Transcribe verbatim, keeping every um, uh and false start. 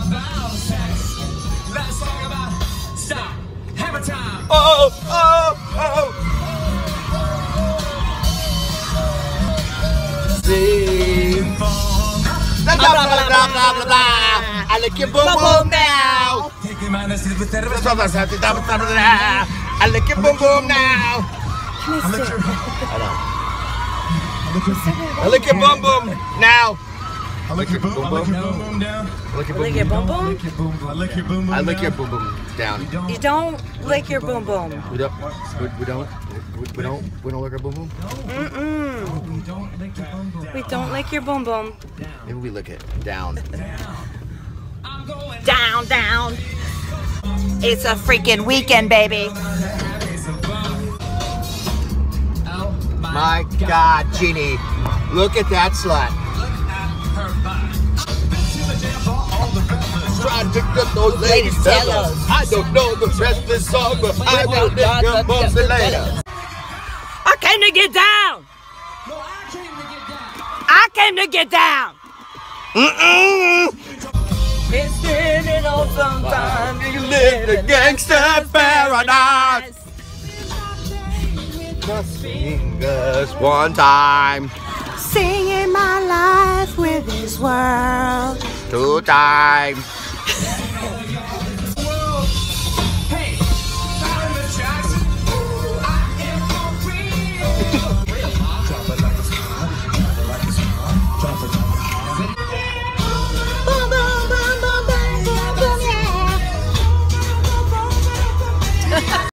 about sex. Let's talk about stop. Hammer time. Oh, oh, oh. See. Blah, blah, blah, blah, blah, blah, blah. I lick your boom boom now. Taking my nest with the Blah, blah, blah, blah, blah, blah, blah. I lick your boom boom now. I lick your I lick your boom boom now. I lick your boom boom boom down. I lick your Lick your boom boom? I lick your boom boom I lick your boom boom down. You don't lick your boom boom. We don't. We, we don't. We, we don't. We don't lick our boom boom. Mm-mm. We don't lick your boom boom. We don't lick your boom boom. Maybe we lick it down. I'm going Down, down. It's a freaking weekend, baby. My God, Jeannie, look at that slut. Trying to get those ladies jealous. I don't know the rest of the song, but I will lick your boom later. I came to get down. I came to get down. Mm-mm. It's been on sometime. You live the gangster paradise. Sing us one time. Singing my life with this world. Two times.